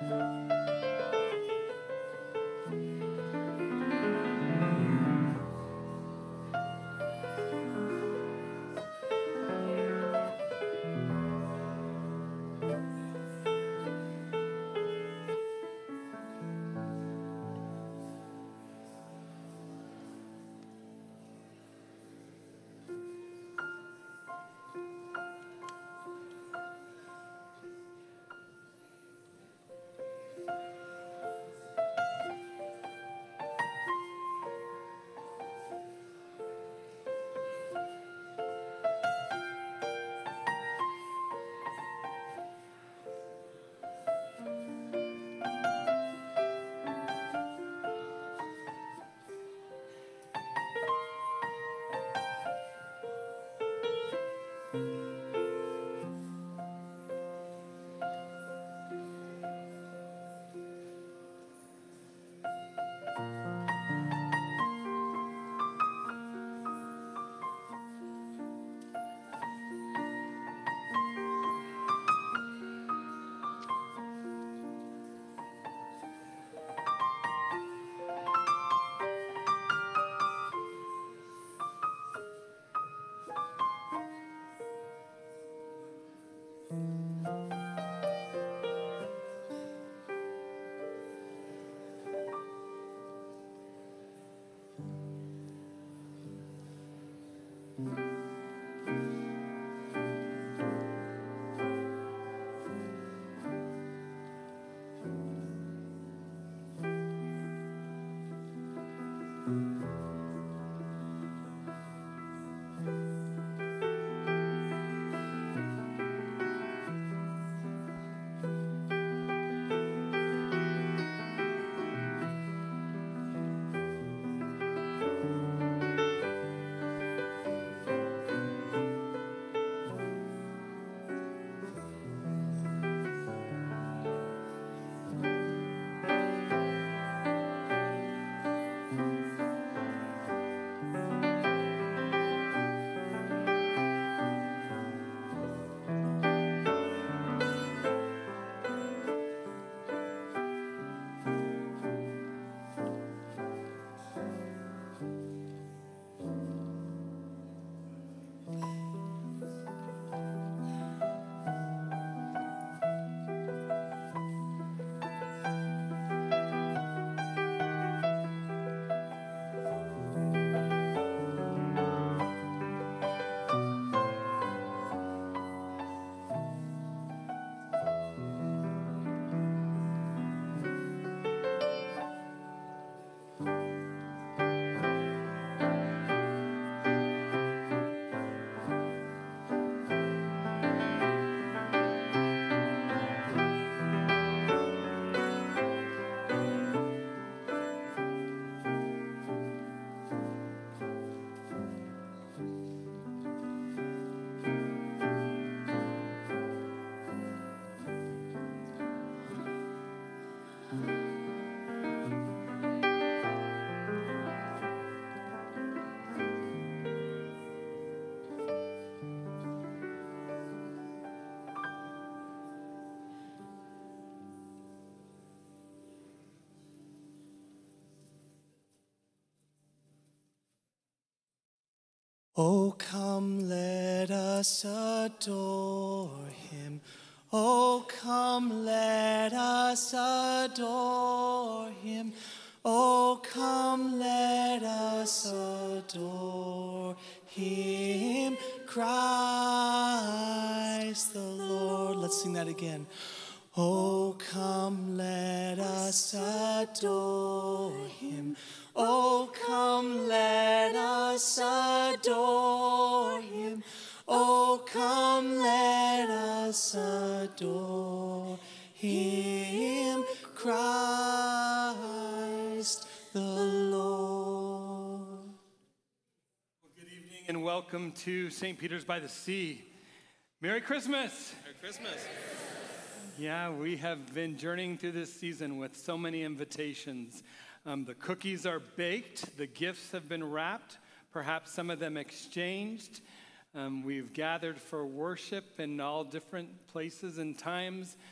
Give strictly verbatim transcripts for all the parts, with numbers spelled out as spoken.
Oh, come, let us adore him. Oh, come, let us adore him. Oh, come, let us adore him, Christ the Lord. Let's sing that again. Oh, come, let us adore him. Oh, come, let us adore him. Oh, come, let us adore him, Christ the Lord. Well, good evening and welcome to Saint Peter's by the Sea. Merry Christmas. Merry Christmas. Yeah, we have been journeying through this season with so many invitations. Um, the cookies are baked, the gifts have been wrapped, perhaps some of them exchanged. Um, we've gathered for worship in all different places and times.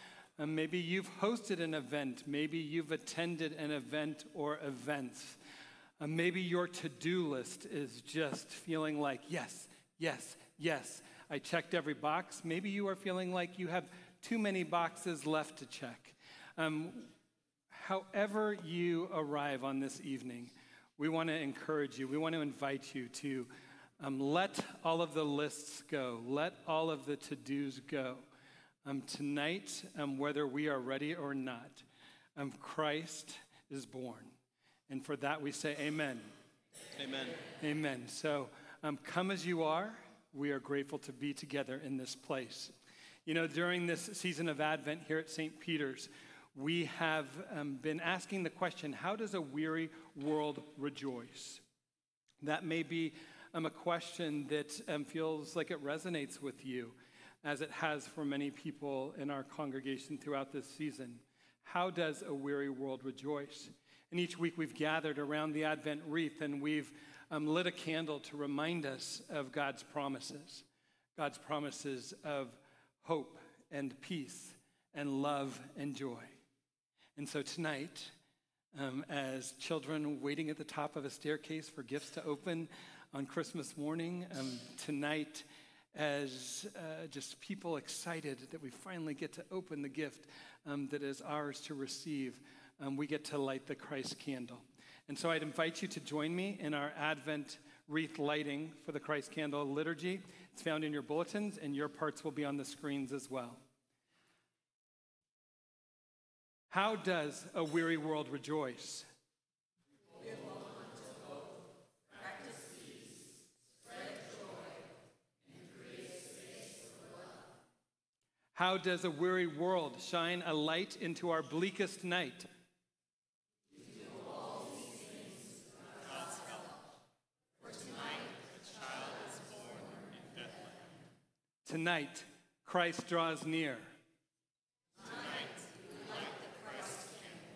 Um, maybe you've hosted an event. Maybe you've attended an event or events. Uh, maybe your to-do list is just feeling like, yes, yes, yes, I checked every box. Maybe you are feeling like you have too many boxes left to check. Um, however you arrive on this evening, we want to encourage you. We want to invite you to um, let all of the lists go. Let all of the to-dos go. Um, tonight, um, whether we are ready or not, um, Christ is born. And for that we say amen. Amen. Amen. So um, come as you are. We are grateful to be together in this place. You know, during this season of Advent here at Saint Peter's, we have um, been asking the question, how does a weary world rejoice? That may be um, a question that um, feels like it resonates with you, as it has for many people in our congregation throughout this season. How does a weary world rejoice? And each week we've gathered around the Advent wreath and we've um, lit a candle to remind us of God's promises, God's promises of hope and peace and love and joy. And so tonight, um, as children waiting at the top of a staircase for gifts to open on Christmas morning, um, tonight, as uh, just people excited that we finally get to open the gift um, that is ours to receive, um, we get to light the Christ candle. And so I'd invite you to join me in our Advent wreath lighting for the Christ candle liturgy. It's found in your bulletins, and your parts will be on the screens as well. How does a weary world rejoice? How does a weary world shine a light into our bleakest night? We do all these things with God's help. For tonight a child is born in Bethlehem. Tonight, Christ draws near. Tonight, we light the Christ candle.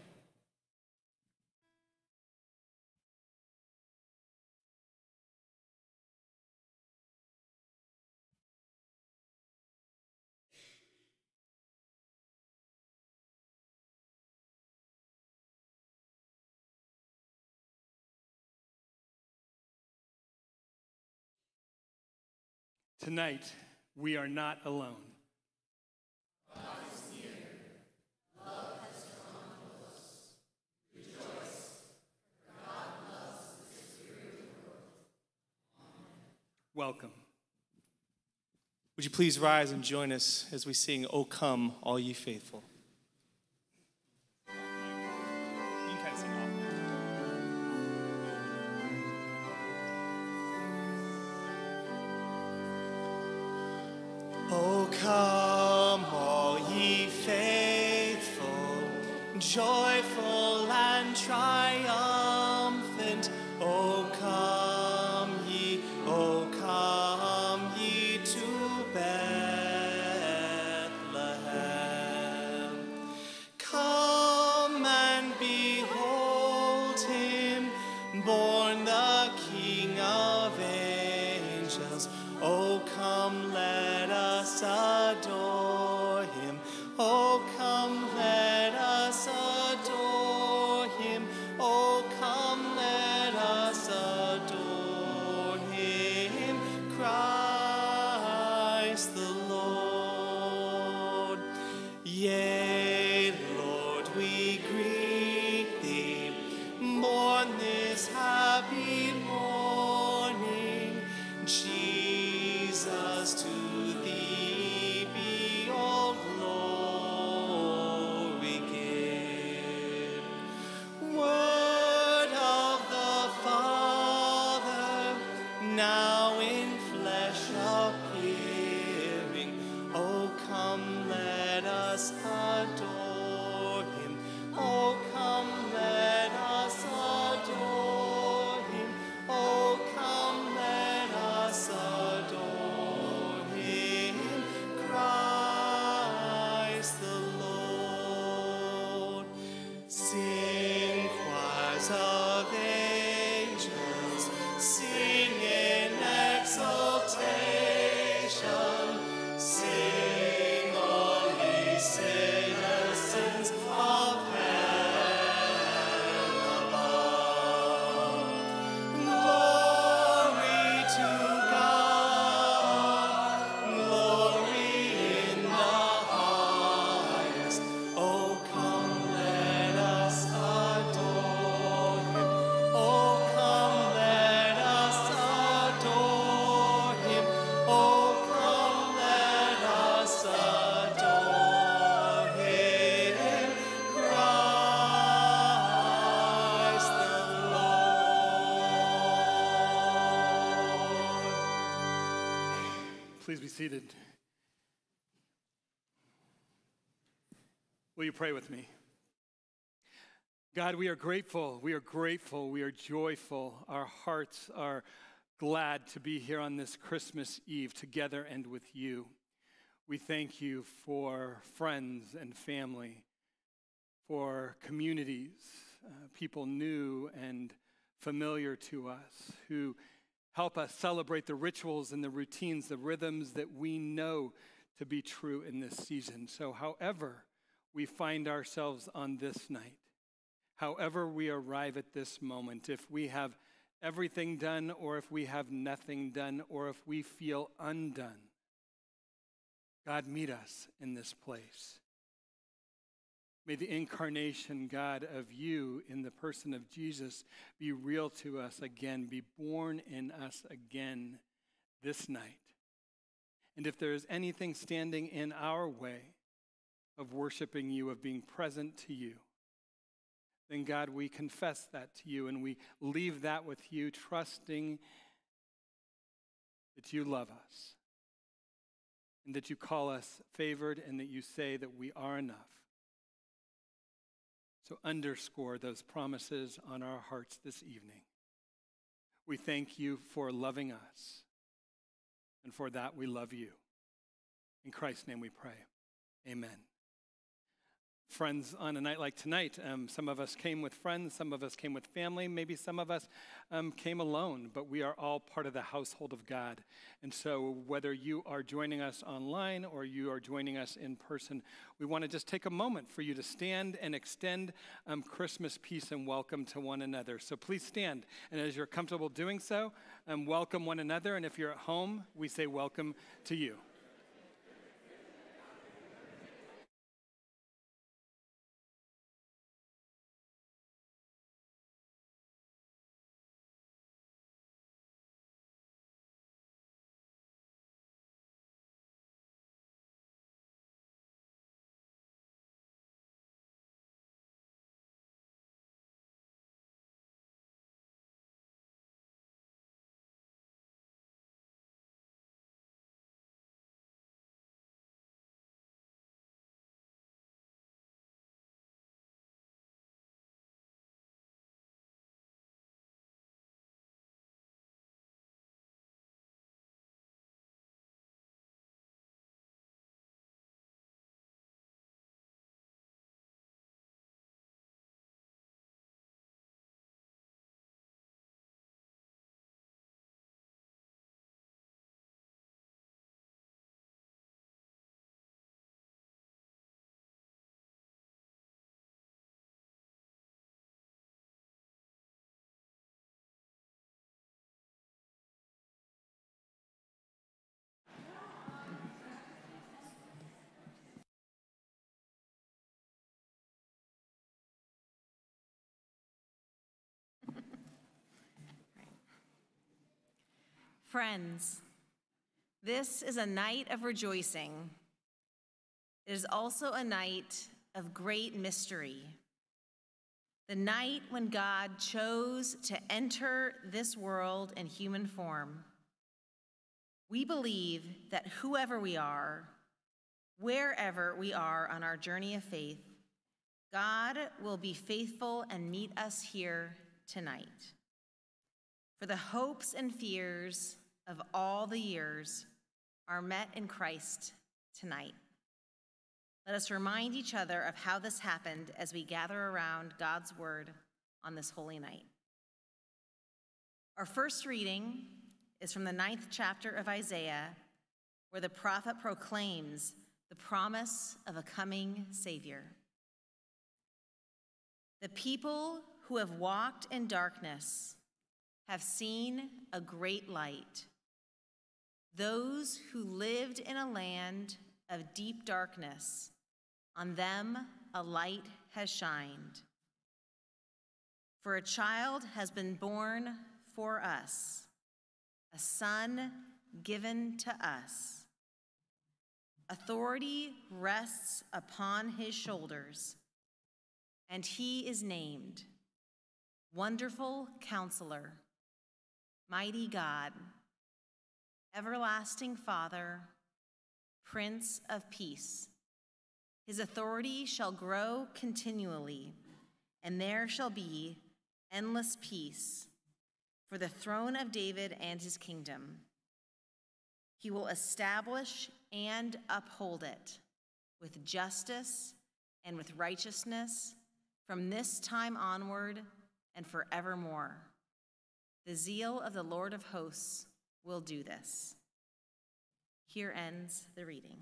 Tonight, we are not alone. God is near. Love has drawn close. Rejoice, for God loves this weary world. Welcome. Would you please rise and join us as we sing, O Come, All Ye Faithful. You can kind of sing off. O come, all ye faithful, joyful and triumphant. O come ye, O come ye to Bethlehem. Come and behold him, born the King of angels. O come, let us adore him. Oh, come, let us adore him. Oh, come, let us adore him. Christ the Lord. Yea, Lord, we greet thee, born this happy morning. Jesus, to thee be all glory give. Word of the Father, now in flesh appearing. Oh, come, let us adore him. Oh, come, let us adore him. Oh, come, let us adore him. Christ the Lord. Sing, choirs of angels, sing in exultation. Sing, all ye sinners. please be seated. Will you pray with me? God, we are grateful. We are grateful. We are joyful. Our hearts are glad to be here on this Christmas Eve together and with you. We thank you for friends and family, for communities, uh, people new and familiar to us who help us celebrate the rituals and the routines, the rhythms that we know to be true in this season. So however we find ourselves on this night, however we arrive at this moment, if we have everything done or if we have nothing done or if we feel undone, God, meet us in this place. May the incarnation, God, of you in the person of Jesus be real to us again, be born in us again this night. And if there is anything standing in our way of worshiping you, of being present to you, then God, we confess that to you and we leave that with you, trusting that you love us and that you call us favored and that you say that we are enough. So underscore those promises on our hearts this evening. We thank you for loving us, and for that we love you. In Christ's name we pray. Amen. Friends, on a night like tonight, um, some of us came with friends, some of us came with family, maybe some of us um, came alone, but we are all part of the household of God. And so whether you are joining us online or you are joining us in person, we want to just take a moment for you to stand and extend um, Christmas peace and welcome to one another. So please stand, and as you're comfortable doing so, um, welcome one another, and if you're at home, we say welcome to you. Friends, this is a night of rejoicing. It is also a night of great mystery. The night when God chose to enter this world in human form. We believe that whoever we are, wherever we are on our journey of faith, God will be faithful and meet us here tonight. For the hopes and fears of all the years are met in Christ tonight. Let us remind each other of how this happened as we gather around God's word on this holy night. Our first reading is from the ninth chapter of Isaiah, where the prophet proclaims the promise of a coming Savior. The people who have walked in darkness have seen a great light. Those who lived in a land of deep darkness, on them a light has shined. For a child has been born for us, a son given to us. Authority rests upon his shoulders, and he is named Wonderful Counselor, Mighty God, everlasting Father, Prince of Peace. His authority shall grow continually, and there shall be endless peace for the throne of David and his kingdom. He will establish and uphold it with justice and with righteousness from this time onward and forevermore. The zeal of the Lord of hosts will do this. Here ends the reading.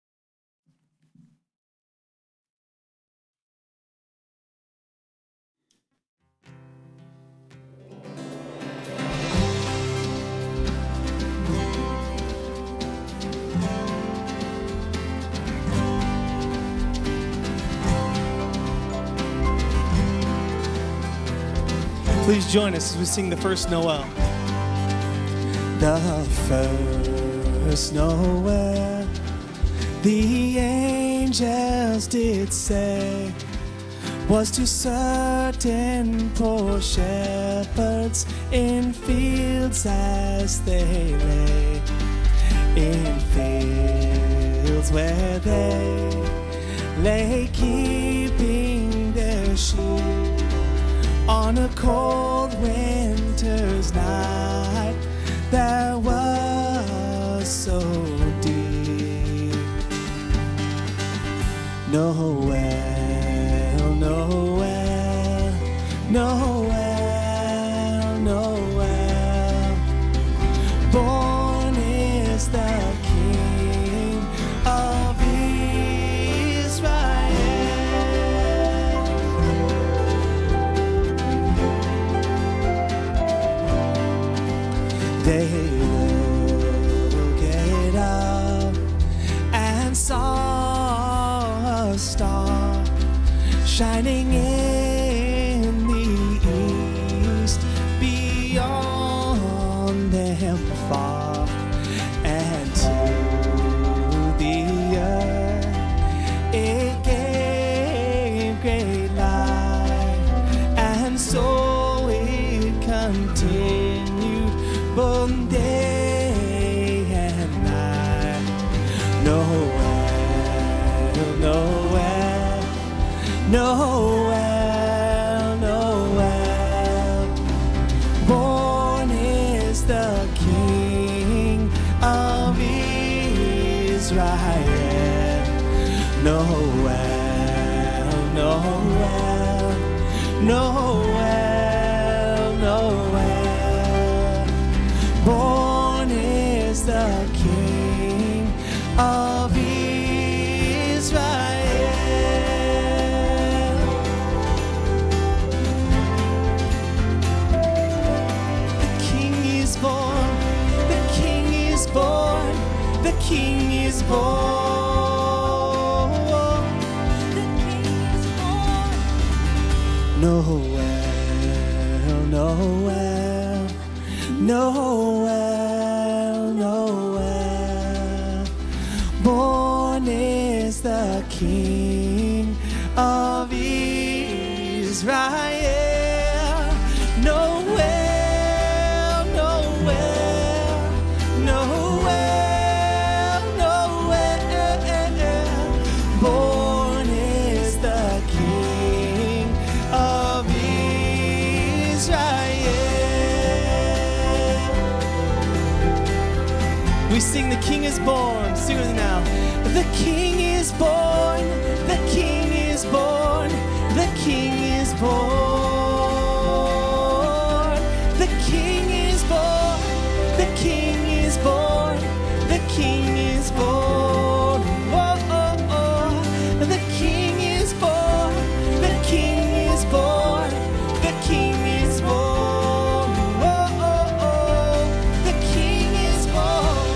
Please join us as we sing the first Noel. The first Noel, the angels did say, was to certain poor shepherds in fields as they lay, in fields where they lay keeping their sheep. On a cold winter's night that was so deep. Noel, Noel, Noel, Noel. Born is the King of Israel. They looked up and saw a star shining in the east, beyond them far, and to the earth it gave great light, and so it continued both day and night. Noel, Noel, Noel, Noel. Born is the King of Israel. Noel, Noel, Noel, Noel. Born is the King of Israel. The King is born, the King is born, the King is born. The King is born. Noel, Noel, Noel, Noel. Born is the King of Israel. Noel, Noel, Noel, Noel. Born is the King of Israel. We sing the King is born. Sing it now. The King is born, the King is born, the King is born. The King is born, the King is born, the King is born. Oh, oh, oh. The King is born, the King is born, the King is born. Oh, oh, oh. The King is born.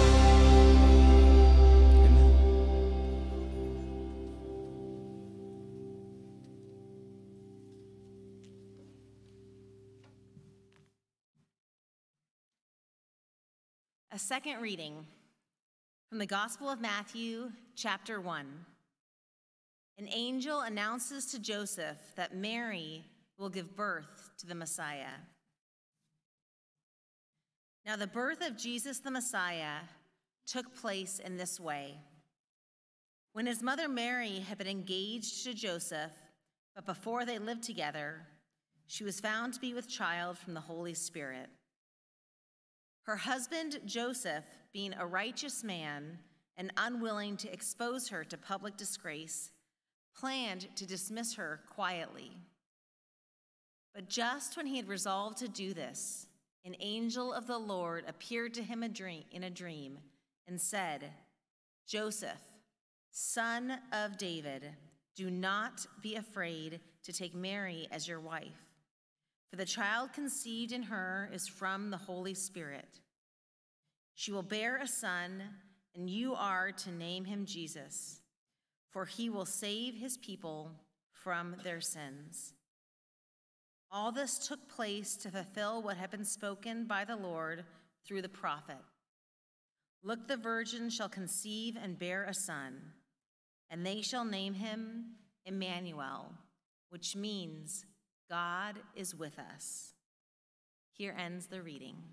A second reading from the Gospel of Matthew, chapter one. An angel announces to Joseph that Mary will give birth to the Messiah. Now Now the birth of Jesus the Messiah took place in this way. When his mother Mary had been engaged to Joseph, but before they lived together, she was found to be with child from the Holy Spirit. Her husband Joseph, being a righteous man and unwilling to expose her to public disgrace, planned to dismiss her quietly. But just when he had resolved to do this, an angel of the Lord appeared to him in a dream and said, "Joseph, son of David, do not be afraid to take Mary as your wife, for the child conceived in her is from the Holy Spirit. She will bear a son, and you are to name him Jesus, for he will save his people from their sins." All this took place to fulfill what had been spoken by the Lord through the prophet. "Look, the virgin shall conceive and bear a son, and they shall name him Emmanuel," which means God is with us. Here ends the reading.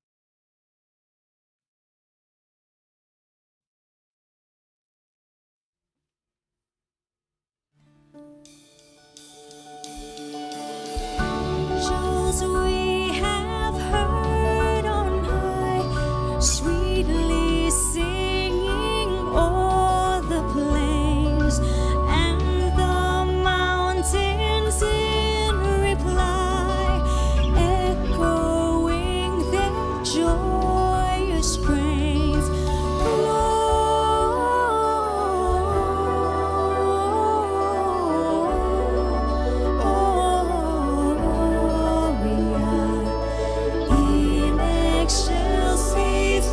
Angels we have heard on high, sweetly singing o'er the plains and the mountains in reply, echoing their joyous praise. In excelsis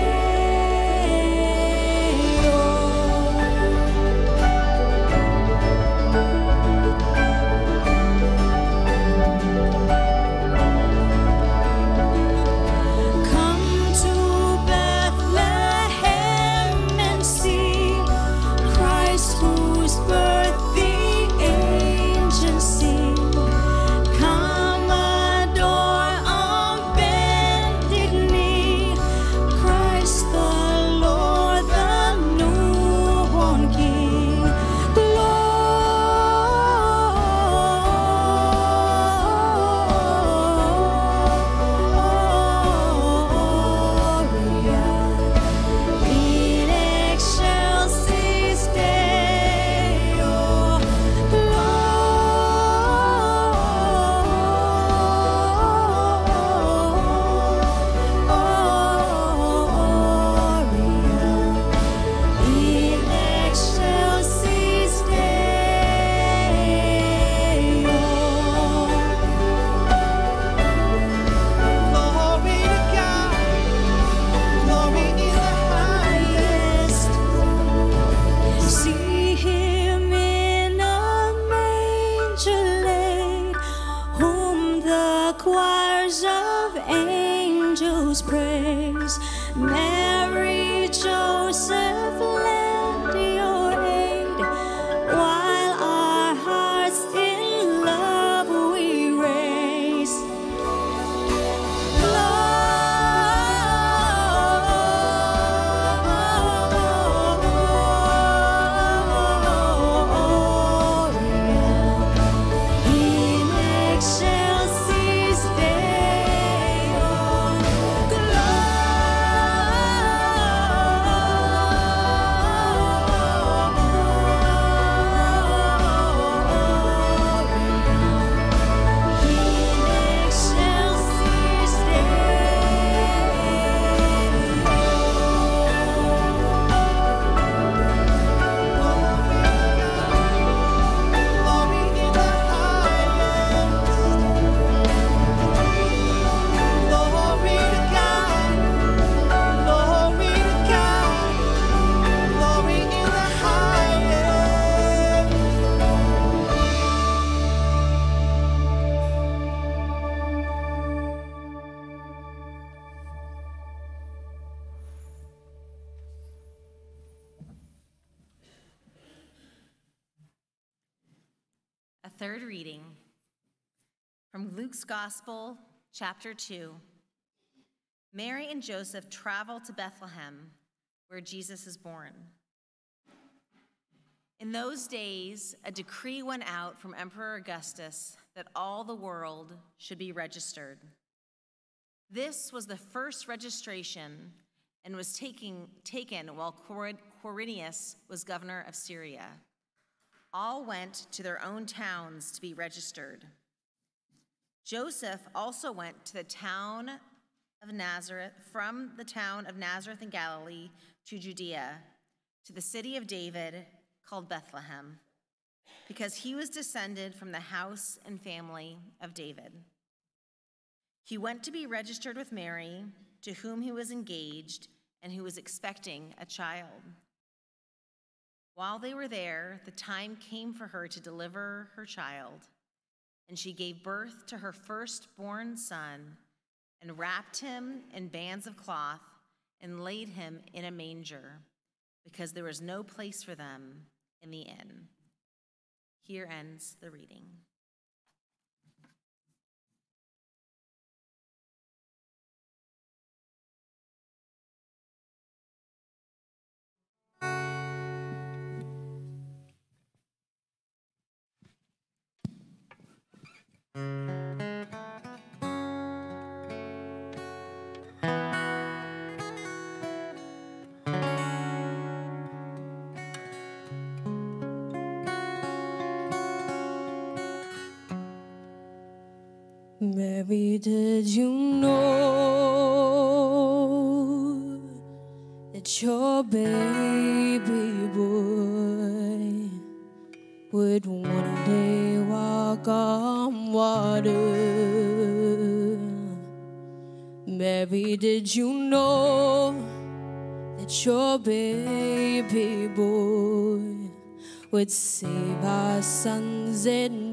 Come to Bethlehem and see Christ, whose birth the angels sing. Come adore on bended knee Christ the Lord, the newborn King. Gloria in excelsis Deo. Gloria in excelsis Deo. Glory to God, glory in the highest. See him in a manger laid, whom the choirs of angels praise. Mary, Joseph, lend your aid, while our hearts in love we raise. Gloria in excelsis Deo. In excelsis Glory in the highest. Glory to God, glory to God, glory in the highest. A third reading from Luke's Gospel, chapter two. Mary and Joseph traveled to Bethlehem, where Jesus is born. In those days, a decree went out from Emperor Augustus that all the world should be registered. This was the first registration and was taking, taken while Quirinius was governor of Syria. All went to their own towns to be registered. Joseph also went to the town of Nazareth, from the town of Nazareth in Galilee to Judea, to the city of David called Bethlehem, because he was descended from the house and family of David. He went to be registered with Mary, to whom he was engaged and who was expecting a child. While they were there, the time came for her to deliver her child, and she gave birth to her firstborn son and wrapped him in bands of cloth and laid him in a manger, because there was no place for them in the inn. Here ends the reading. Mary, did you know that your baby boy would one day walk on water? Mary, did you know that your baby boy would save our sons and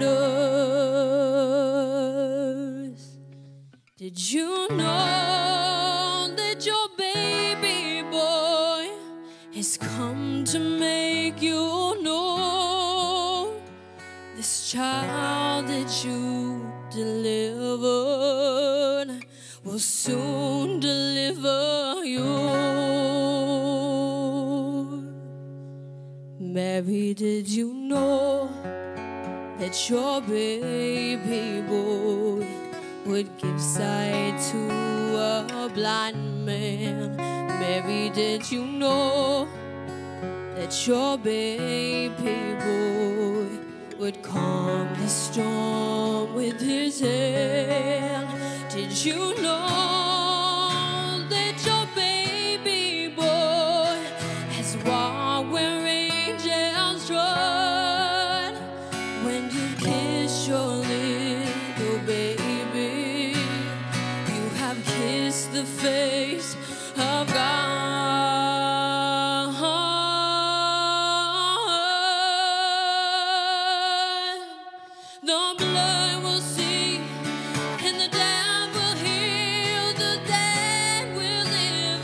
daughters? Did you know that your baby boy has come to make you know? This child that you delivered will soon deliver you. Mary, did you know that your baby boy would give sight to a blind man? Mary, did you know that your baby boy would calm the storm with his hand? Did you know that your baby boy has walked where angels trod? When you kiss your little baby, you have kissed the face of God. The blood will sing and the dead will heal, the dead will live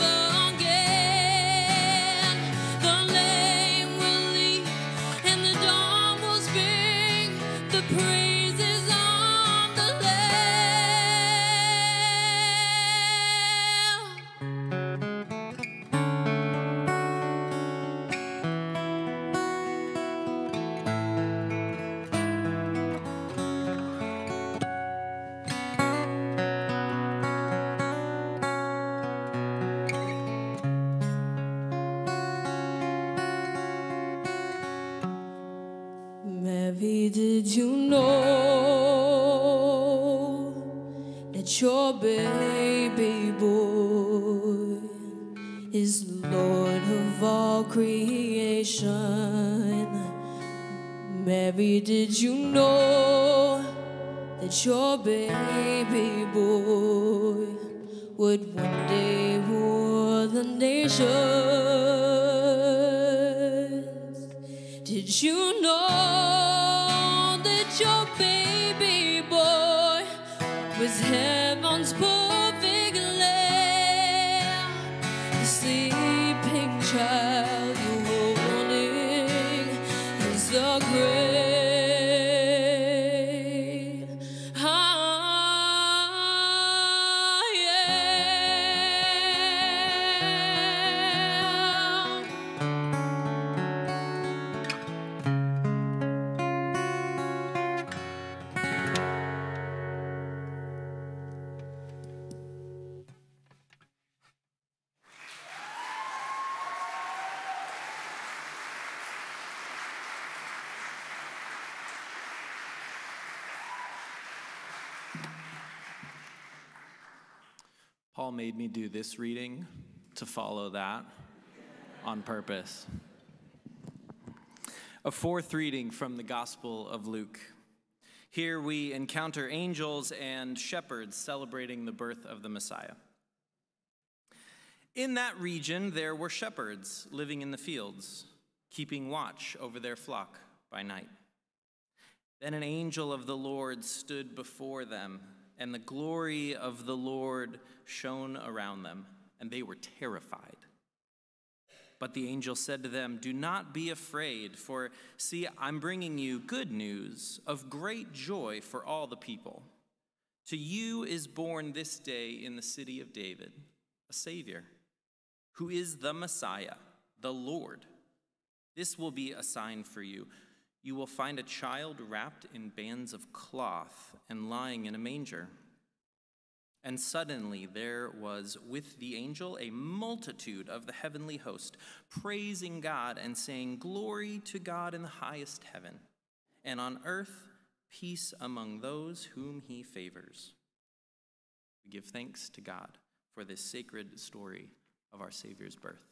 again. The lame will leap and the dawn will spring, the praises of the Lamb. Mary, did you know that your baby boy is Lord of all creation? Mary, did you know that your baby boy would one day rule the nations? Did you know that your baby boy was heaven's perfect lamb? The sleeping child you're holding is the great I am. Mary, did you know that your baby boy would one day walk on water? Mary, did you know that your baby boy has come to make you know? This child that you delivered will soon deliver you. Mary, did you know that your baby boy has come to make you know? Paul made me do this reading to follow that on purpose. A fourth reading from the Gospel of Luke. Here we encounter angels and shepherds celebrating the birth of the Messiah. In that region, there were shepherds living in the fields, keeping watch over their flock by night. Then an angel of the Lord stood before them, and the glory of the Lord shone around them, and they were terrified. But the angel said to them, "Do not be afraid, for see, I'm bringing you good news of great joy for all the people. To you is born this day in the city of David a Savior, who is the Messiah, the Lord. This will be a sign for you. You will find a child wrapped in bands of cloth and lying in a manger." And suddenly there was with the angel a multitude of the heavenly host, praising God and saying, "Glory to God in the highest heaven, and on earth peace among those whom he favors." We give thanks to God for this sacred story of our Savior's birth.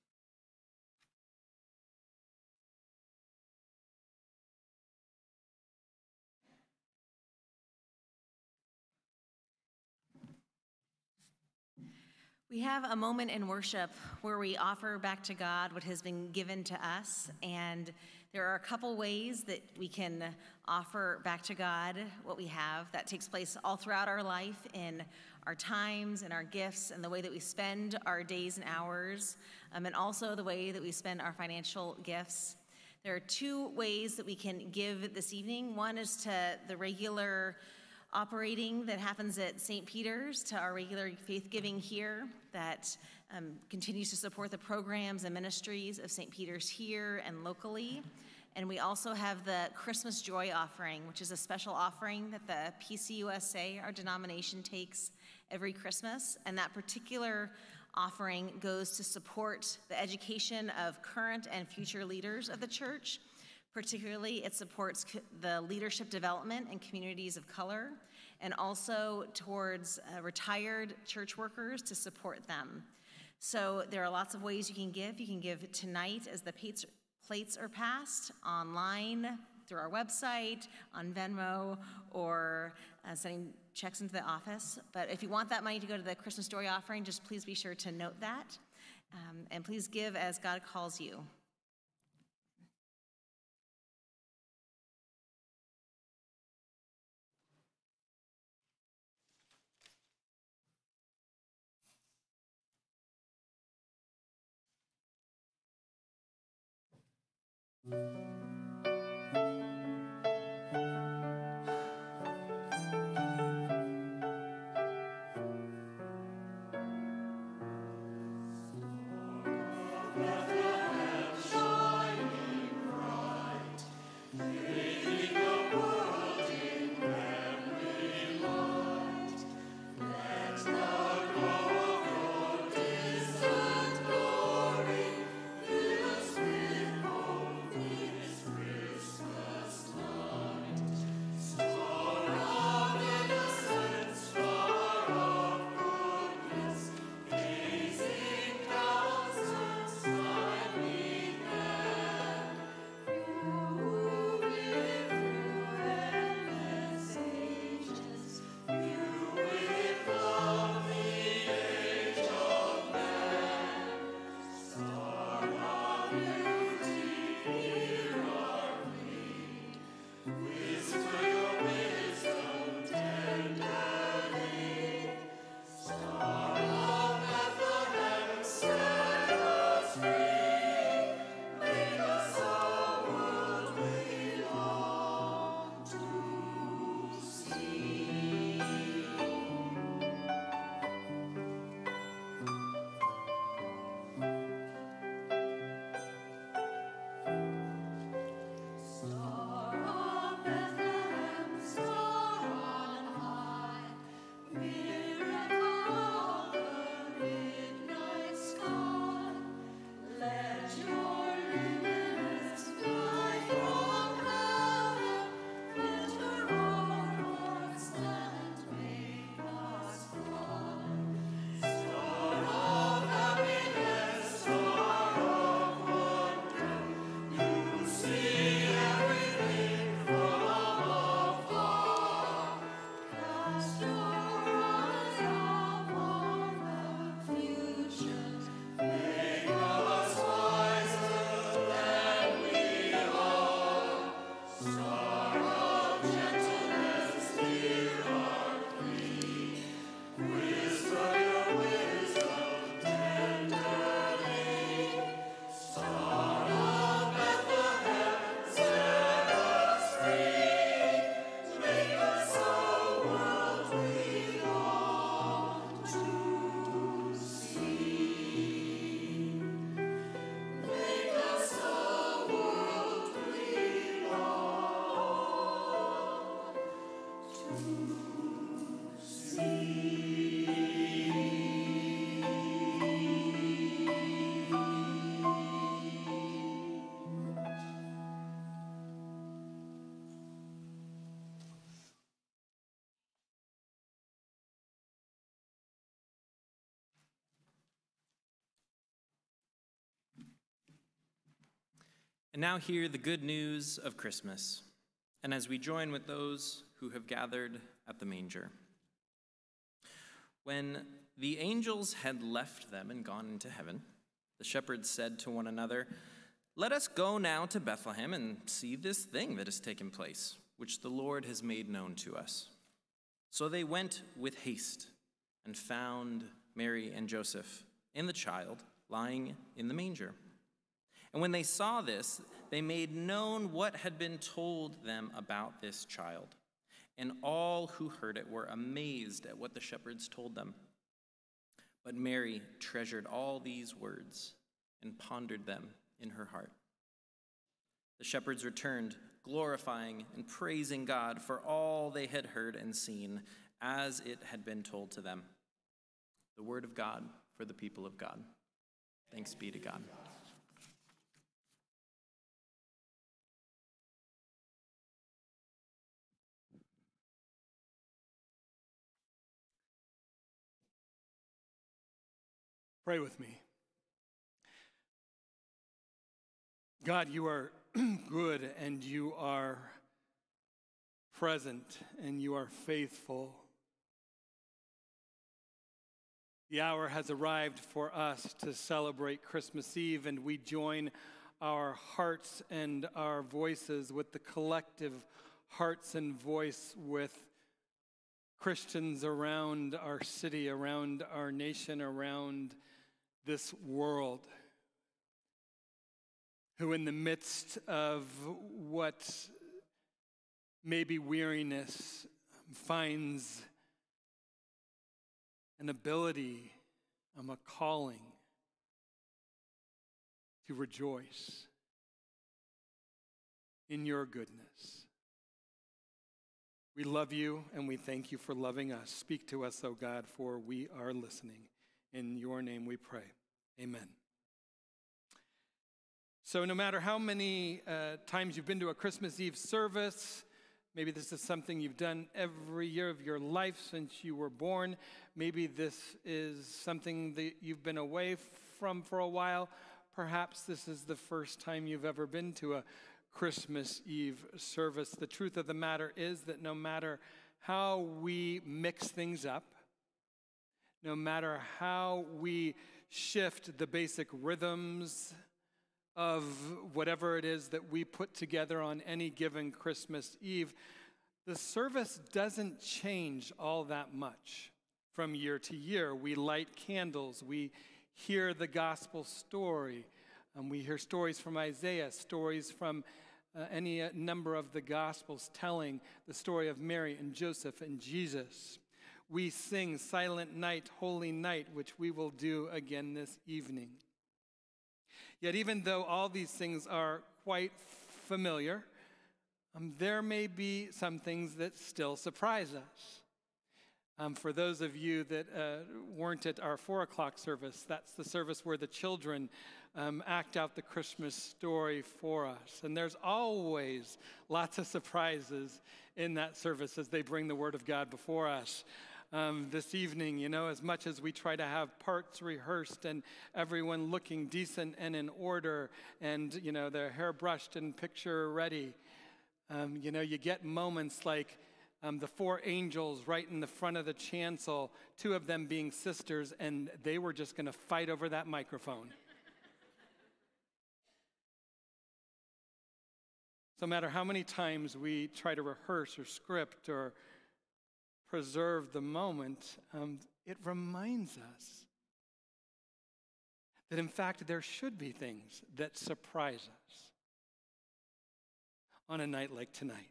We have a moment in worship where we offer back to God what has been given to us, and there are a couple ways that we can offer back to God what we have. That takes place all throughout our life in our times and our gifts and the way that we spend our days and hours, um, and also the way that we spend our financial gifts. There are two ways that we can give this evening. One is to the regular operating that happens at Saint Peter's, to our regular faith giving here that um, continues to support the programs and ministries of Saint Peter's here and locally. And we also have the Christmas Joy Offering, which is a special offering that the P C U S A, our denomination, takes every Christmas. And that particular offering goes to support the education of current and future leaders of the church. Particularly, it supports the leadership development in communities of color, and also towards uh, retired church workers to support them. So there are lots of ways you can give. You can give tonight as the plates, plates are passed, online, through our website, on Venmo, or uh, sending checks into the office. But if you want that money to go to the Christmas Joy Offering, just please be sure to note that. Um, and please give as God calls you. And now hear the good news of Christmas, and as we join with those who have gathered at the manger. When the angels had left them and gone into heaven, the shepherds said to one another, "Let us go now to Bethlehem and see this thing that has taken place, which the Lord has made known to us." So they went with haste and found Mary and Joseph and the child lying in the manger. And when they saw this, they made known what had been told them about this child. And all who heard it were amazed at what the shepherds told them. But Mary treasured all these words and pondered them in her heart. The shepherds returned, glorifying and praising God for all they had heard and seen, as it had been told to them. The word of God for the people of God. Thanks be to God. Pray with me. God, you are good and you are present and you are faithful. The hour has arrived for us to celebrate Christmas Eve, and we join our hearts and our voices with the collective hearts and voice with Christians around our city, around our nation, around this world, who in the midst of what may be weariness finds an ability, um, a calling to rejoice in your goodness. We love you and we thank you for loving us. Speak to us, O God, for we are listening. In your name we pray. Amen. So no matter how many uh, times you've been to a Christmas Eve service, maybe this is something you've done every year of your life since you were born. Maybe this is something that you've been away from for a while. Perhaps this is the first time you've ever been to a Christmas Eve service. The truth of the matter is that no matter how we mix things up, no matter how we shift the basic rhythms of whatever it is that we put together on any given Christmas Eve, the service doesn't change all that much from year to year. We light candles, we hear the gospel story, and we hear stories from Isaiah, stories from uh, any uh, number of the gospels telling the story of Mary and Joseph and Jesus. We sing Silent Night, Holy Night, which we will do again this evening. Yet even though all these things are quite familiar, um, there may be some things that still surprise us. Um, for those of you that uh, weren't at our four o'clock service, that's the service where the children um, act out the Christmas story for us. And there's always lots of surprises in that service as they bring the Word of God before us. Um, this evening, you know, as much as we try to have parts rehearsed and everyone looking decent and in order and, you know, their hair brushed and picture ready, um, you know, you get moments like um, the four angels right in the front of the chancel, two of them being sisters, and they were just going to fight over that microphone. So no matter how many times we try to rehearse or script or preserve the moment, um, it reminds us that in fact there should be things that surprise us on a night like tonight.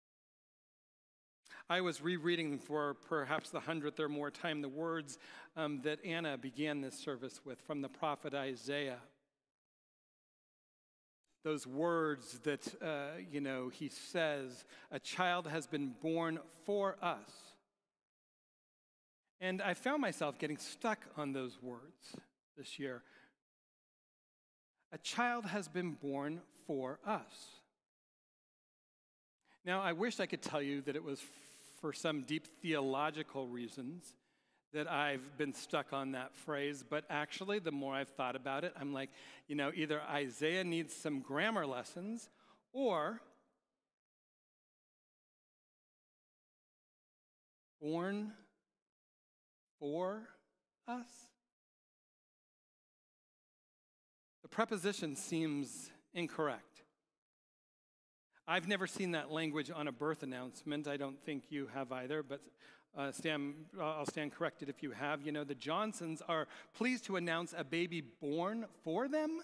I was rereading for perhaps the hundredth or more time the words um, that Anna began this service with from the prophet Isaiah. those words that, uh, you know, he says, a child has been born for us. And I found myself getting stuck on those words this year. A child has been born for us. Now, I wish I could tell you that it was for some deep theological reasons that I've been stuck on that phrase, but actually, the more I've thought about it, I'm like, you know, either Isaiah needs some grammar lessons, or born for us. The preposition seems incorrect. I've never seen that language on a birth announcement. I don't think you have either, but uh, stand, I'll stand corrected if you have. You know, the Johnsons are pleased to announce a baby born for them.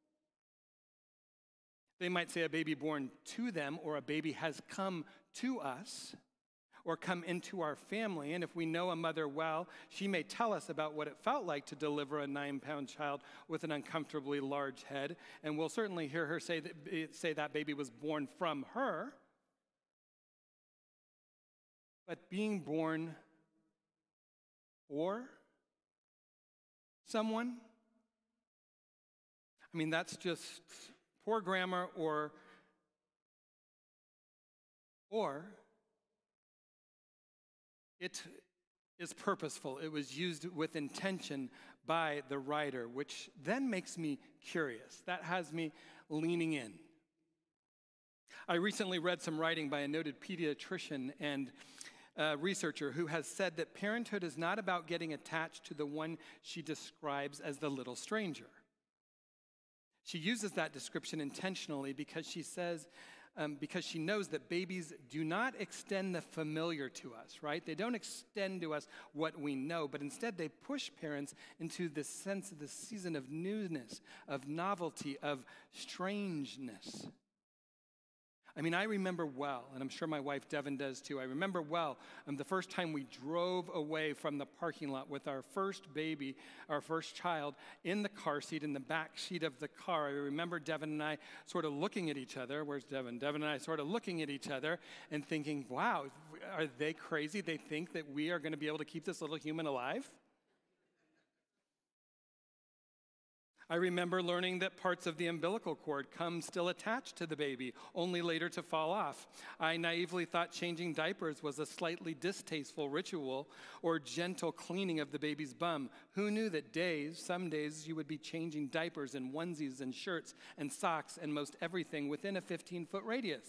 They might say a baby born to them, or a baby has come to us, or come into our family. And if we know a mother well, she may tell us about what it felt like to deliver a nine-pound child with an uncomfortably large head. And we'll certainly hear her say that, say that baby was born from her. But being born for someone, I mean, that's just poor grammar, or, or, it is purposeful. It was used with intention by the writer, which then makes me curious. That has me leaning in. I recently read some writing by a noted pediatrician and uh, researcher who has said that parenthood is not about getting attached to the one she describes as the little stranger. She uses that description intentionally because she says, Um, because she knows that babies do not extend the familiar to us, right? They don't extend to us what we know, but instead they push parents into this sense of the season of newness, of novelty, of strangeness. I mean, I remember well, and I'm sure my wife Devin does too, I remember well um, the first time we drove away from the parking lot with our first baby, our first child, in the car seat, in the back seat of the car. I remember Devin and I sort of looking at each other. Where's Devin? Devin and I sort of looking at each other and thinking, wow, are they crazy? They think that we are going to be able to keep this little human alive? I remember learning that parts of the umbilical cord come still attached to the baby, only later to fall off. I naively thought changing diapers was a slightly distasteful ritual or gentle cleaning of the baby's bum. Who knew that days, some days, you would be changing diapers and onesies and shirts and socks and most everything within a fifteen-foot radius?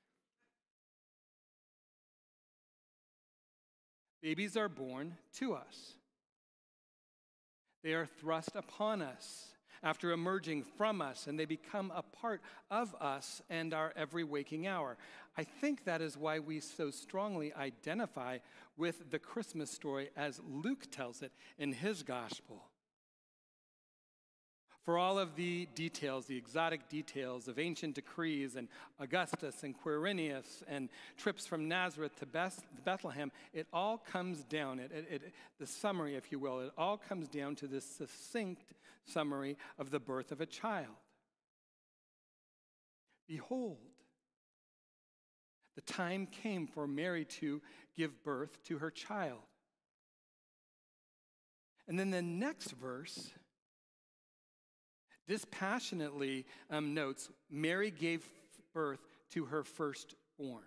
Babies are born to us. They are thrust upon us after emerging from us, and they become a part of us and our every waking hour. I think that is why we so strongly identify with the Christmas story as Luke tells it in his gospel. For all of the details, the exotic details of ancient decrees and Augustus and Quirinius and trips from Nazareth to Beth- Bethlehem, it all comes down, it, it, it, the summary, if you will, it all comes down to this succinct summary of the birth of a child. Behold, the time came for Mary to give birth to her child. And then the next verse dispassionately um, notes, Mary gave birth to her firstborn.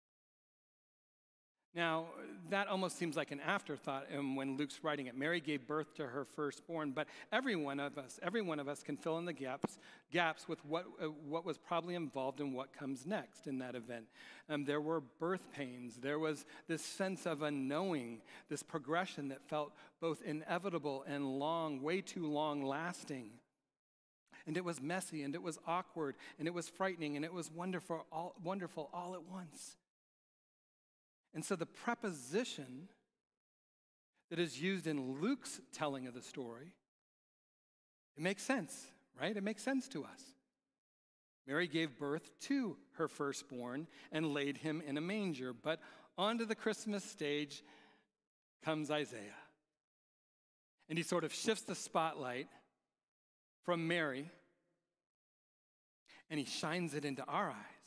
Now, that almost seems like an afterthought um, when Luke's writing it. Mary gave birth to her firstborn, but every one of us, every one of us can fill in the gaps, gaps with what uh, what was probably involved in what comes next in that event. Um, there were birth pains. There was this sense of unknowing, this progression that felt both inevitable and long, way too long lasting. And it was messy, and it was awkward, and it was frightening, and it was wonderful all, wonderful all at once. And so the preposition that is used in Luke's telling of the story, it makes sense, right? It makes sense to us. Mary gave birth to her firstborn and laid him in a manger. But onto the Christmas stage comes Isaiah. And he sort of shifts the spotlight from Mary and he shines it into our eyes.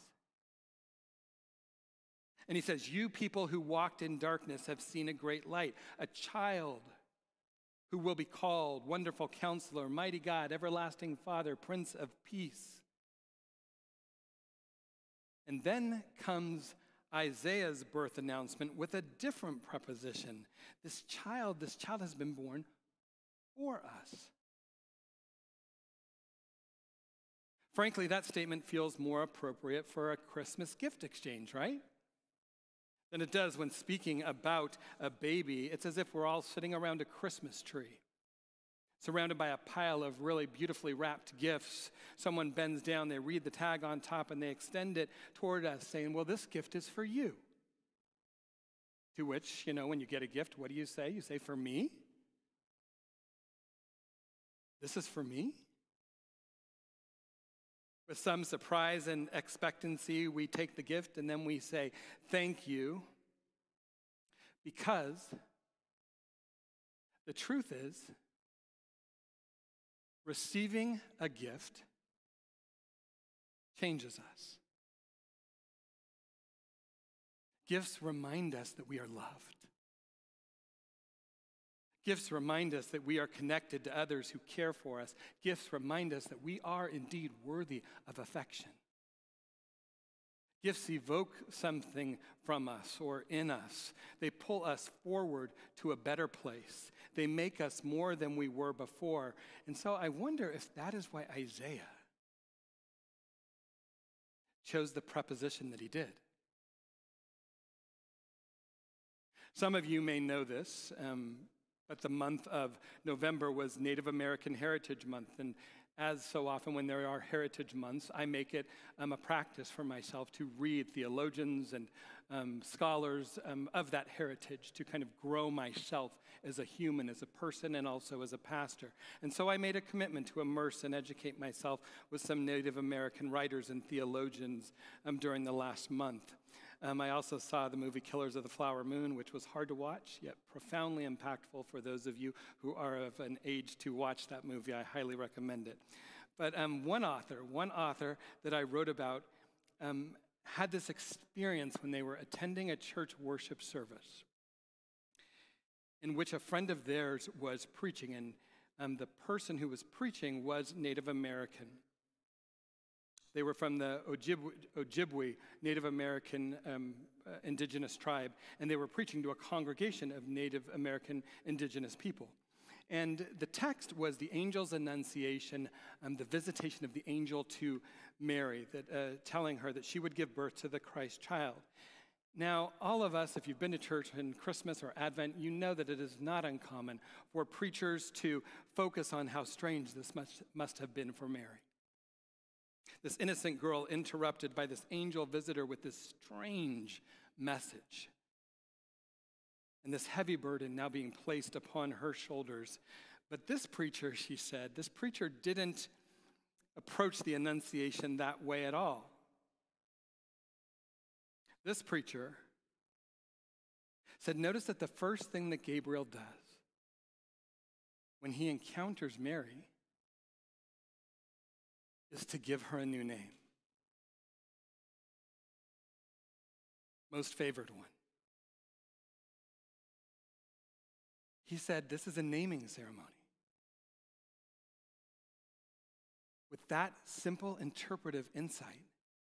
And he says, you people who walked in darkness have seen a great light, a child who will be called Wonderful Counselor, Mighty God, Everlasting Father, Prince of Peace. And then comes Isaiah's birth announcement with a different preposition. This child, this child has been born for us. Frankly, that statement feels more appropriate for a Christmas gift exchange, right? Than it does when speaking about a baby. It's as if we're all sitting around a Christmas tree, surrounded by a pile of really beautifully wrapped gifts. Someone bends down, they read the tag on top, and they extend it toward us, saying, well, this gift is for you. To which, you know, when you get a gift, what do you say? You say, for me? This is for me? With some surprise and expectancy, we take the gift and then we say, thank you. Because the truth is, receiving a gift changes us. Gifts remind us that we are loved. Gifts remind us that we are connected to others who care for us. Gifts remind us that we are indeed worthy of affection. Gifts evoke something from us or in us. They pull us forward to a better place. They make us more than we were before. And so I wonder if that is why Isaiah chose the preposition that he did. Some of you may know this, um, but the month of November was Native American Heritage Month. And as so often when there are heritage months, I make it um, a practice for myself to read theologians and um, scholars um, of that heritage to kind of grow myself as a human, as a person, and also as a pastor. And so I made a commitment to immerse and educate myself with some Native American writers and theologians um, during the last month. Um, I also saw the movie Killers of the Flower Moon, which was hard to watch, yet profoundly impactful for those of you who are of an age to watch that movie. I highly recommend it. But um, one author, one author that I wrote about um, had this experience when they were attending a church worship service in which a friend of theirs was preaching, and um, the person who was preaching was Native American. They were from the Ojibwe, Ojibwe Native American um, uh, indigenous tribe, and they were preaching to a congregation of Native American indigenous people. And the text was the angel's annunciation, um, the visitation of the angel to Mary, that uh, telling her that she would give birth to the Christ child. Now, all of us, if you've been to church in Christmas or Advent, you know that it is not uncommon for preachers to focus on how strange this must, must have been for Mary. This innocent girl interrupted by this angel visitor with this strange message. And this heavy burden now being placed upon her shoulders. But this preacher, she said, this preacher didn't approach the Annunciation that way at all. This preacher said, notice that the first thing that Gabriel does when he encounters Mary is to give her a new name. Most favored one. He said, this is a naming ceremony. With that simple interpretive insight,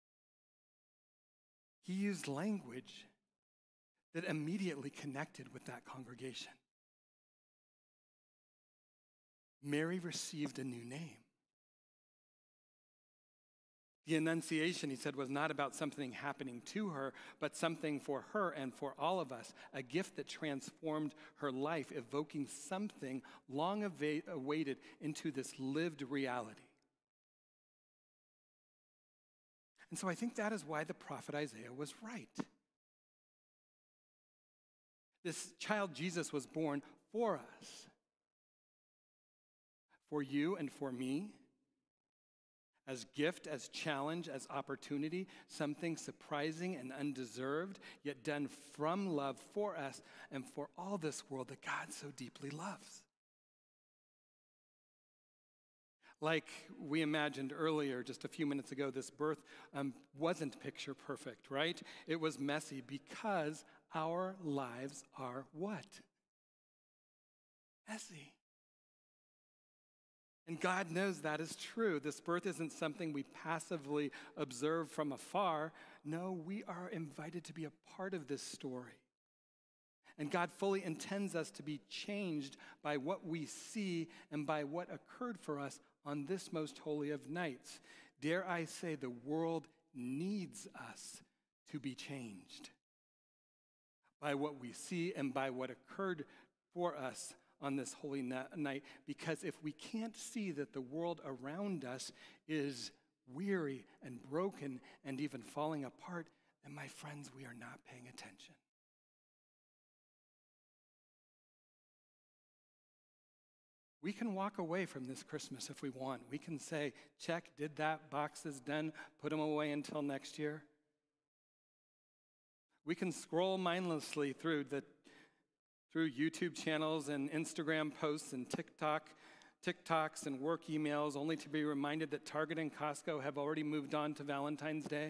he used language that immediately connected with that congregation. Mary received a new name. The Annunciation, he said, was not about something happening to her, but something for her and for all of us, a gift that transformed her life, evoking something long awaited into this lived reality. And so I think that is why the prophet Isaiah was right. This child Jesus was born for us, for you and for me, as gift, as challenge, as opportunity, something surprising and undeserved, yet done from love for us and for all this world that God so deeply loves. Like we imagined earlier, just a few minutes ago, this birth um, wasn't picture perfect, right? It was messy because our lives are what? Messy. And God knows that is true. This birth isn't something we passively observe from afar. No, we are invited to be a part of this story. And God fully intends us to be changed by what we see and by what occurred for us on this most holy of nights. Dare I say, the world needs us to be changed by what we see and by what occurred for us on this holy night. Because if we can't see that the world around us is weary and broken and even falling apart, then my friends, we are not paying attention. We can walk away from this Christmas if we want. We can say, check, did that, box is done, put them away until next year. We can scroll mindlessly through the through YouTube channels and Instagram posts and TikTok, TikToks and work emails, only to be reminded that Target and Costco have already moved on to Valentine's Day.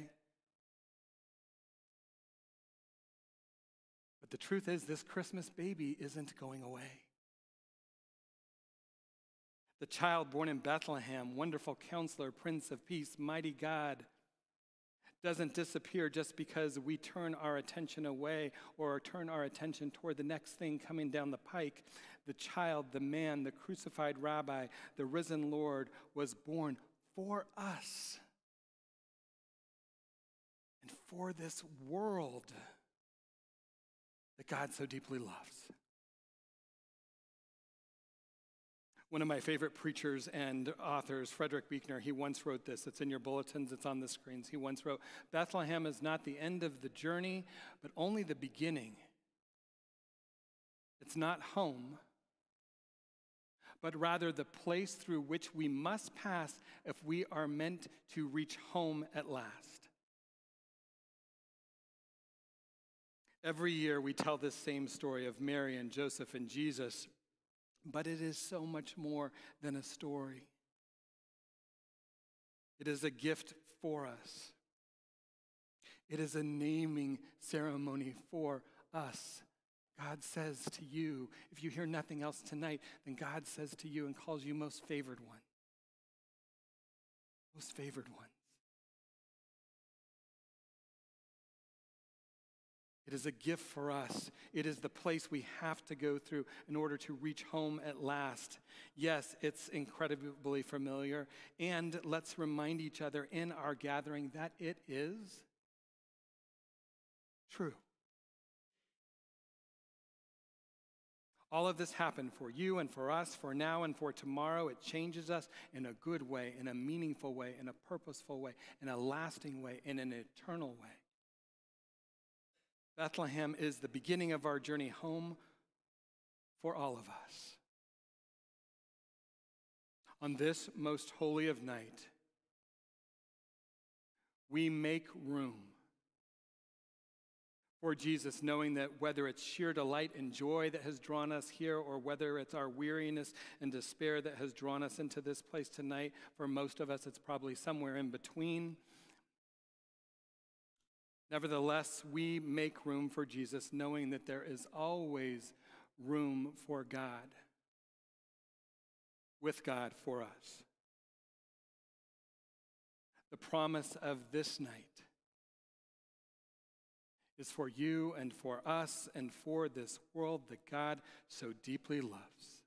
But the truth is, this Christmas baby isn't going away. The child born in Bethlehem, wonderful counselor, Prince of Peace, mighty God, doesn't disappear just because we turn our attention away or turn our attention toward the next thing coming down the pike. The child, the man, the crucified rabbi, the risen Lord was born for us and for this world that God so deeply loves. One of my favorite preachers and authors, Frederick Buechner, he once wrote this. It's in your bulletins, it's on the screens. He once wrote, Bethlehem is not the end of the journey, but only the beginning. It's not home, but rather the place through which we must pass if we are meant to reach home at last. Every year we tell this same story of Mary and Joseph and Jesus, but it is so much more than a story. It is a gift for us. It is a naming ceremony for us. God says to you, if you hear nothing else tonight, then God says to you and calls you most favored one. Most favored one. It is a gift for us. It is the place we have to go through in order to reach home at last. Yes, it's incredibly familiar. And let's remind each other in our gathering that it is true. All of this happened for you and for us, for now and for tomorrow. It changes us in a good way, in a meaningful way, in a purposeful way, in a lasting way, in an eternal way. Bethlehem is the beginning of our journey home for all of us. On this most holy of night, we make room for Jesus, knowing that whether it's sheer delight and joy that has drawn us here, or whether it's our weariness and despair that has drawn us into this place tonight, for most of us it's probably somewhere in between. Nevertheless, we make room for Jesus, knowing that there is always room for God, with God for us. The promise of this night is for you and for us and for this world that God so deeply loves.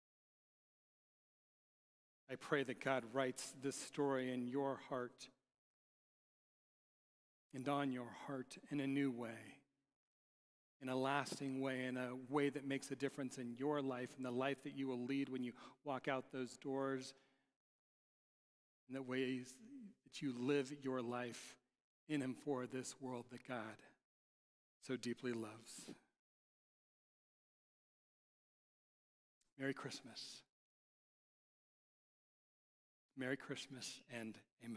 I pray that God writes this story in your heart and on your heart in a new way, in a lasting way, in a way that makes a difference in your life and the life that you will lead when you walk out those doors, in the ways that you live your life in and for this world that God so deeply loves. Merry Christmas. Merry Christmas and amen.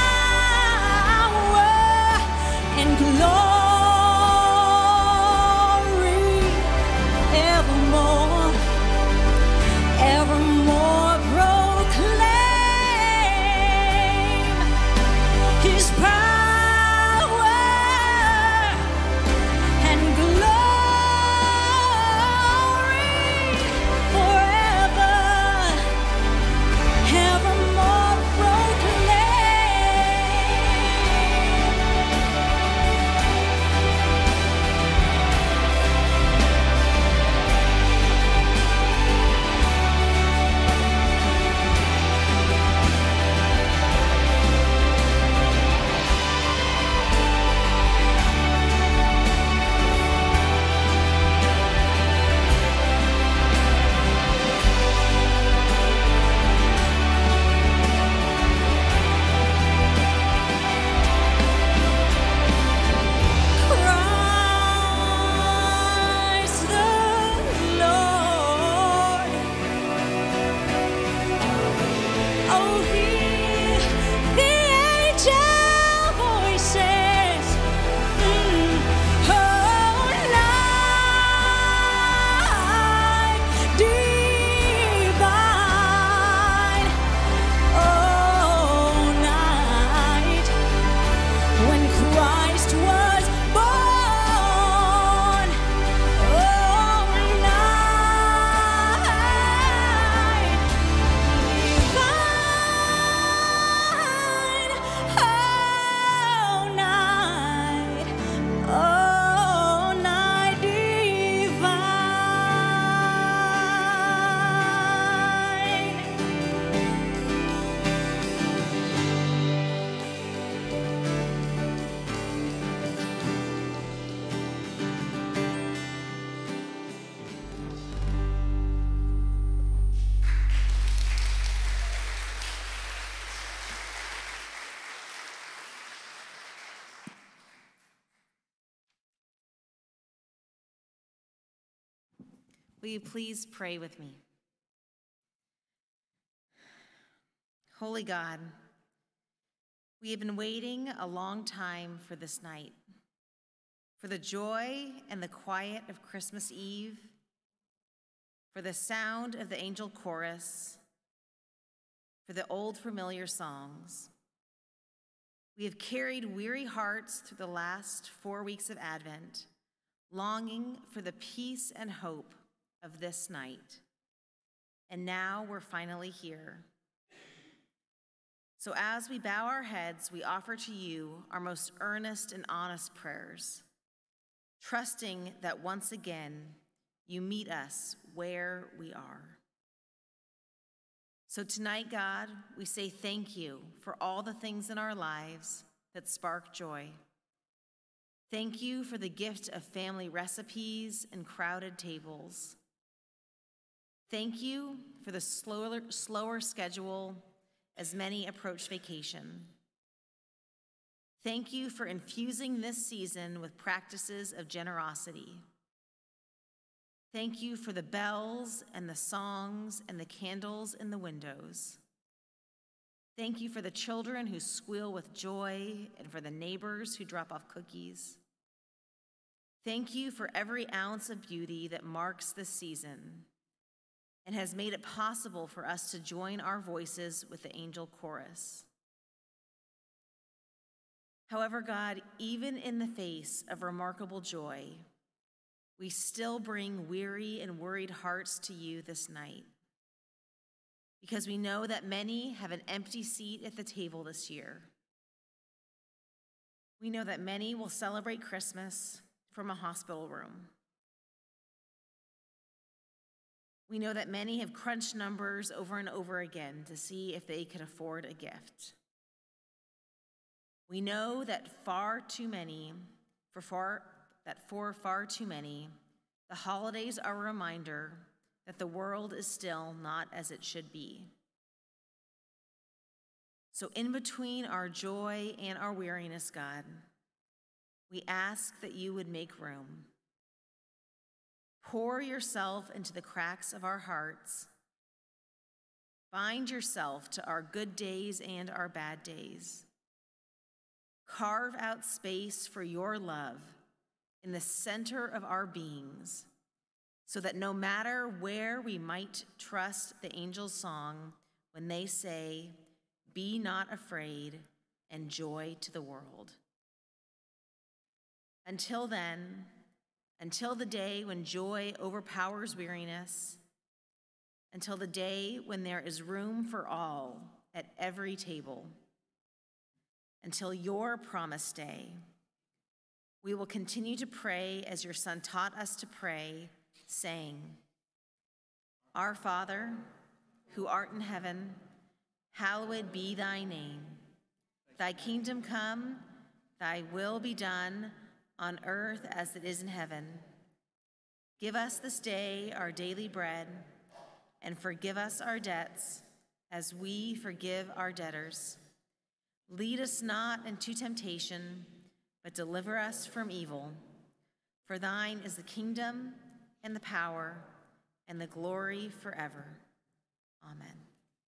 Will you please pray with me? Holy God, we have been waiting a long time for this night, for the joy and the quiet of Christmas Eve, for the sound of the angel chorus, for the old familiar songs. We have carried weary hearts through the last four weeks of Advent, longing for the peace and hope of this night. And now we're finally here. So as we bow our heads, we offer to you our most earnest and honest prayers, trusting that once again, you meet us where we are. So tonight, God, we say thank you for all the things in our lives that spark joy. Thank you for the gift of family recipes and crowded tables. Thank you for the slower, slower schedule as many approach vacation. Thank you for infusing this season with practices of generosity. Thank you for the bells and the songs and the candles in the windows. Thank you for the children who squeal with joy and for the neighbors who drop off cookies. Thank you for every ounce of beauty that marks this season and has made it possible for us to join our voices with the angel chorus. However, God, even in the face of remarkable joy, we still bring weary and worried hearts to you this night, because we know that many have an empty seat at the table this year. We know that many will celebrate Christmas from a hospital room. We know that many have crunched numbers over and over again to see if they could afford a gift. We know that far too many, for far that for far too many, the holidays are a reminder that the world is still not as it should be. So in between our joy and our weariness, God, we ask that you would make room. Pour yourself into the cracks of our hearts. Bind yourself to our good days and our bad days. Carve out space for your love in the center of our beings, so that no matter where we might trust the angel's song when they say, "Be not afraid," and joy to the world. Until then, until the day when joy overpowers weariness, until the day when there is room for all at every table, until your promised day, we will continue to pray as your Son taught us to pray, saying, "Our Father, who art in heaven, hallowed be thy name. Thy kingdom come, thy will be done on earth as it is in heaven. Give us this day our daily bread, and forgive us our debts as we forgive our debtors. Lead us not into temptation, but deliver us from evil. For thine is the kingdom and the power and the glory forever. Amen."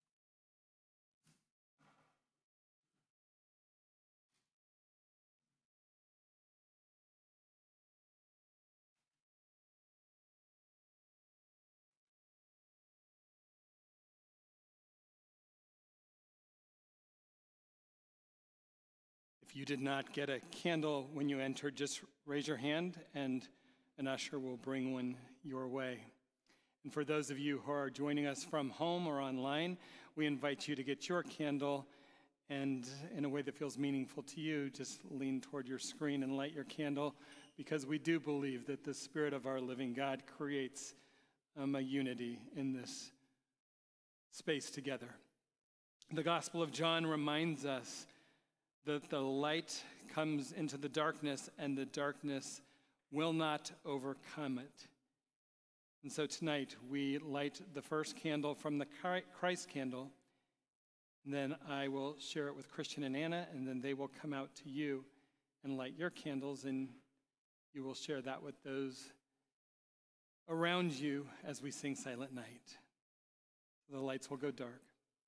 If you did not get a candle when you entered, just raise your hand and an usher will bring one your way. And for those of you who are joining us from home or online, we invite you to get your candle, and in a way that feels meaningful to you, just lean toward your screen and light your candle, because we do believe that the Spirit of our living God creates um, a unity in this space together. The Gospel of John reminds us that the light comes into the darkness and the darkness will not overcome it. And so tonight we light the first candle from the Christ candle, and then I will share it with Christian and Anna, and then they will come out to you and light your candles, and you will share that with those around you as we sing Silent Night. The lights will go dark.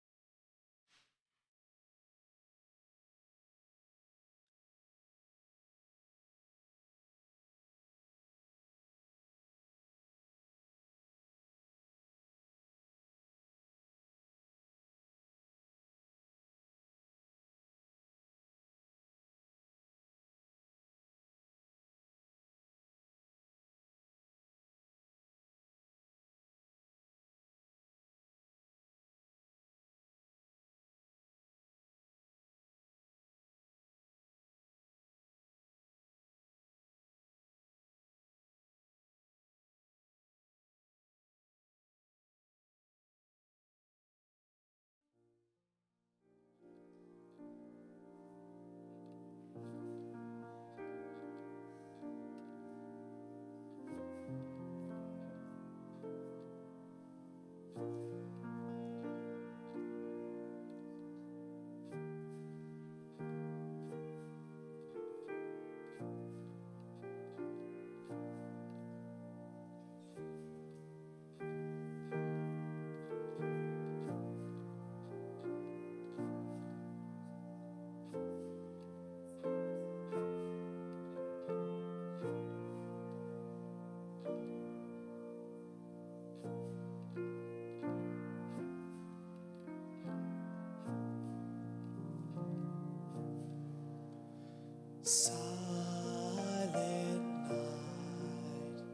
Silent night,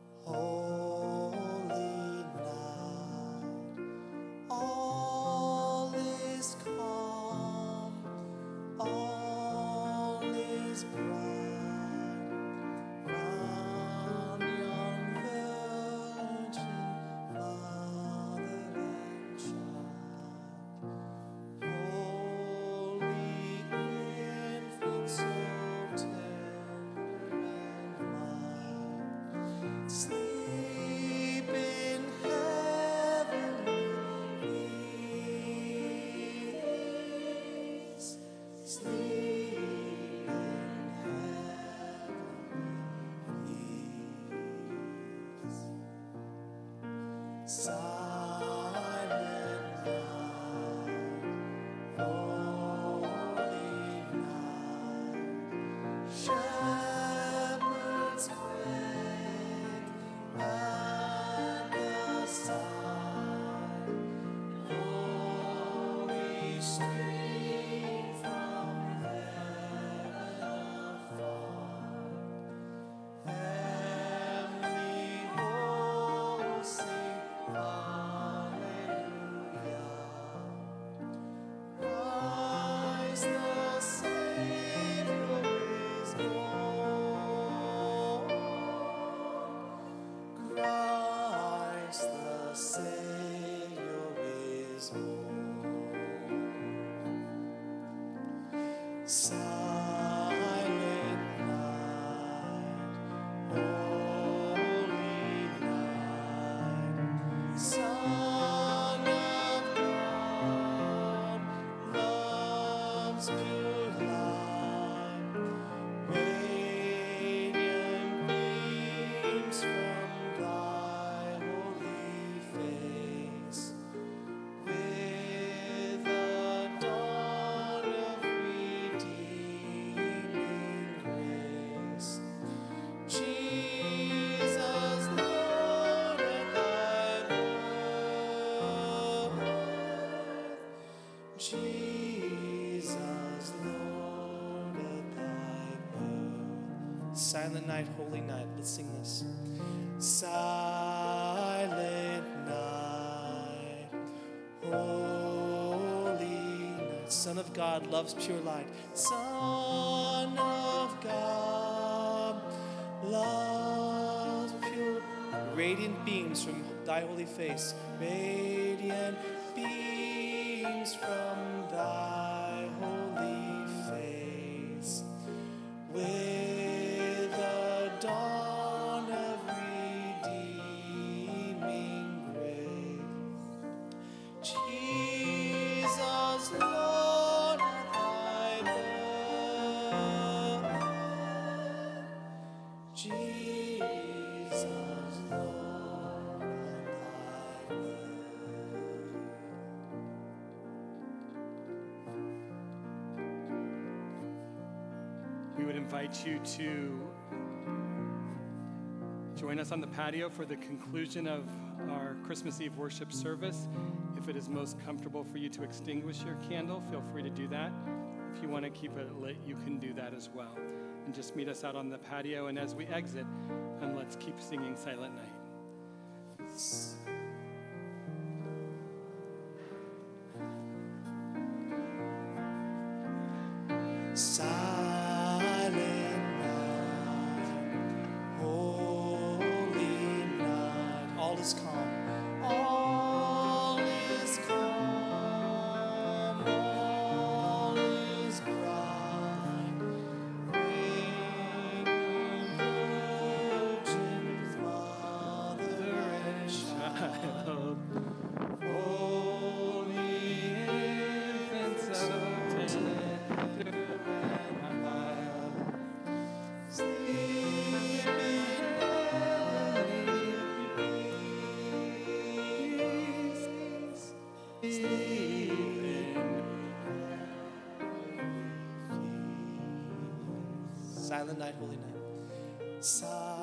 holy night, all is calm, all is bright, round young virgin, mother and child, holy infant, so tender and mild, sleep in heavenly peace, sleep in heavenly peace. Silent night, holy night, shepherds quake at the sign, glory stream from heaven afar, heavenly hosts sing hallelujah. Christ the Savior is born. Christ the Savior is born. Silent night, holy night, Son of God, love's pure light, radiant beams from thy holy face, with the dawn of redeeming grace. Jesus, Lord, at thy birth, Jesus, Lord, at thy birth. Silent night, holy night. Let's sing this. Silent night, holy night. Son of God, love's pure light. Son of God, love's pure, radiant beams from thy holy face, radiant beams from thy holy face, with the dawn of redeeming grace. Jesus, Lord, at thy birth, Jesus, Lord. invite you to join us on the patio for the conclusion of our Christmas Eve worship service. If it is most comfortable for you to extinguish your candle, feel free to do that. If you want to keep it lit, you can do that as well. And just meet us out on the patio. And as we exit, um, let's keep singing Silent Night. Silent night, holy night, all is calm, all is calm, all is bright, reign virgin, mother and child, holy infant so tender. Silent night, holy night. Silent